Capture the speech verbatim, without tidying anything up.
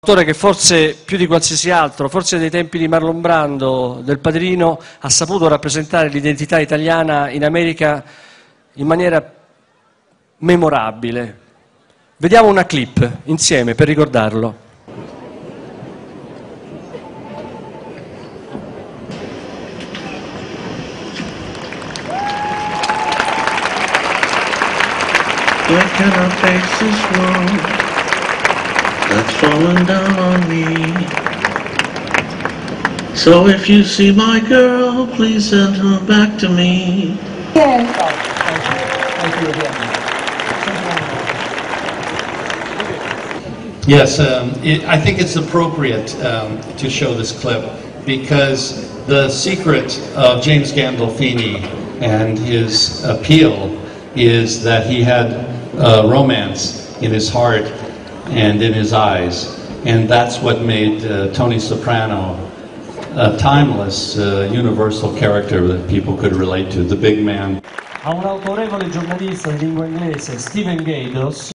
Attore che forse più di qualsiasi altro, forse dei tempi di Marlon Brando, del Padrino, ha saputo rappresentare l'identità italiana in America in maniera memorabile. Vediamo una clip insieme per ricordarlo. Where can I face this world that's fallen down on me? So if you see my girl, please send her back to me. Yes. Thank you again. Yes, um, it, I think it's appropriate um, to show this clip because the secret of James Gandolfini and his appeal is that he had uh, romance in his heart and in his eyes, and that's what made uh, Tony Soprano a timeless, uh, universal character that people could relate to, the big man. A un autorevole giornalista di lingua inglese, Stephen Gaydos,